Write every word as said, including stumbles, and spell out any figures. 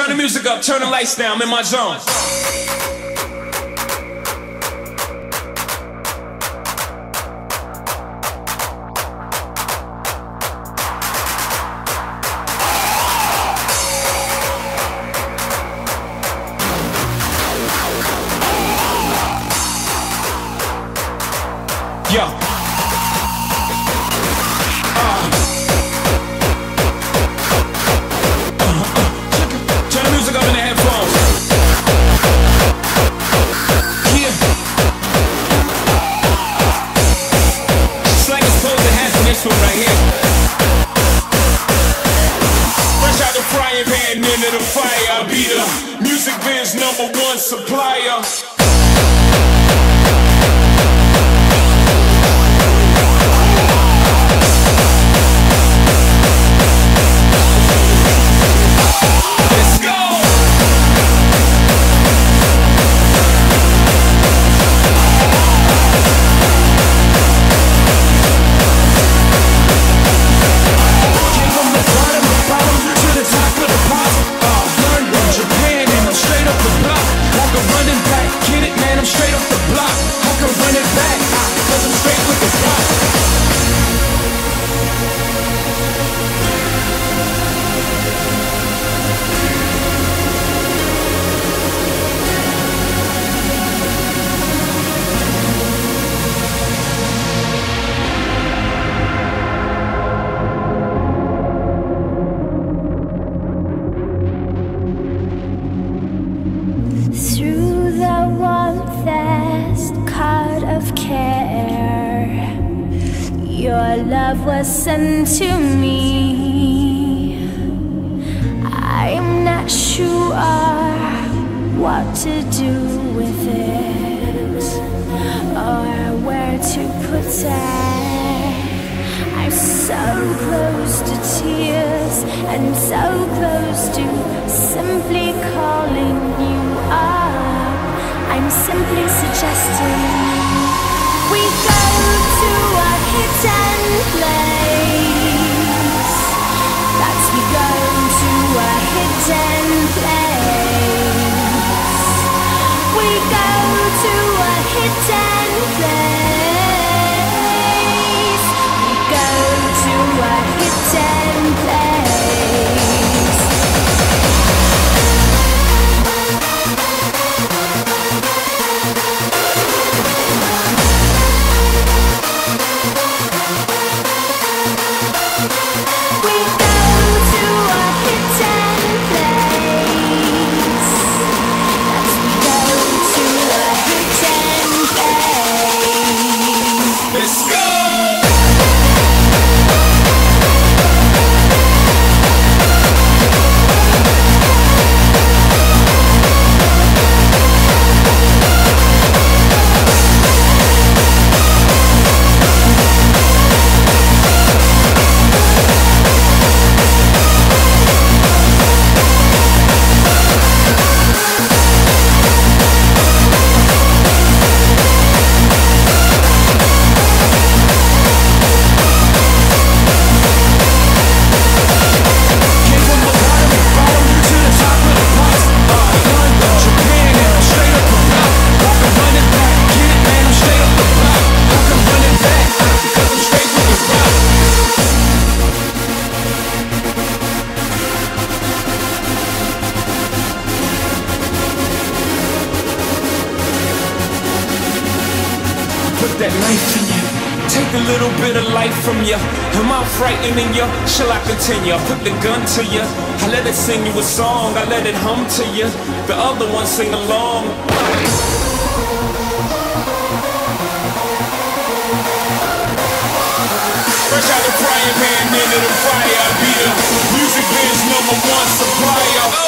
Turn the music up, turn the lights down, I'm in my zone. Yo. Into the fire, I'll be the music biz number one supplier. Your love was sent to me. I'm not sure what to do with it or where to put it. I'm so close to tears and so close to simply calling you up. I'm simply suggesting we go to a hidden place. That's we go to a hidden place. We go to a hidden place. We go to a hidden place. That knife in you, take a little bit of life from you. Am I frightening you? Shall I continue? I put the gun to you. I let it sing you a song, I let it hum to you. The other one sing along. Fresh out the frying pan into the fire, I be the music biz number one supplier.